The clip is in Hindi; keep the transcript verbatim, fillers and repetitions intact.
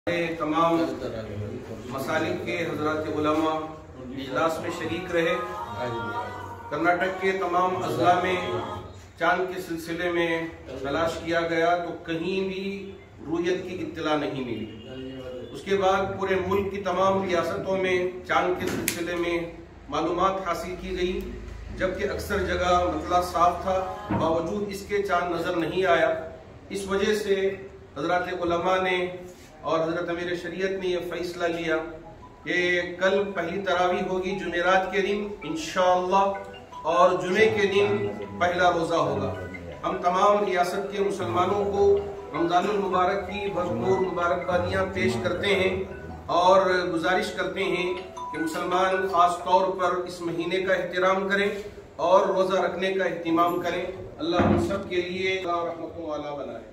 तमाम मसालिक के हजरात उलमा इजलास में शरीक रहे। कर्नाटक के तमाम अजला में चांद के सिलसिले में तलाश किया गया तो कहीं भी रूयत की इत्तला नहीं मिली। उसके बाद पूरे मुल्क की तमाम रियासतों में चांद के सिलसिले में मालूमात हासिल की गई, जबकि अक्सर जगह मतला साफ था, बावजूद इसके चांद नज़र नहीं आया। इस वजह से हजरात उलमा ने और हजरत अमीर शरीयत ने यह फैसला लिया कि कल पहली तरावी होगी जुमेरात के दिन इंशाअल्लाह, और जुमे के दिन पहला रोज़ा होगा। हम तमाम रियासत के मुसलमानों को रमज़ानुल मुबारक की भरपूर मुबारकबादियाँ पेश करते हैं और गुजारिश करते हैं कि मुसलमान ख़ास तौर पर इस महीने का एहतराम करें और रोज़ा रखने का एहतमाम करें। अल्लाह हम सब के लिए रहमतों वाला बनाए।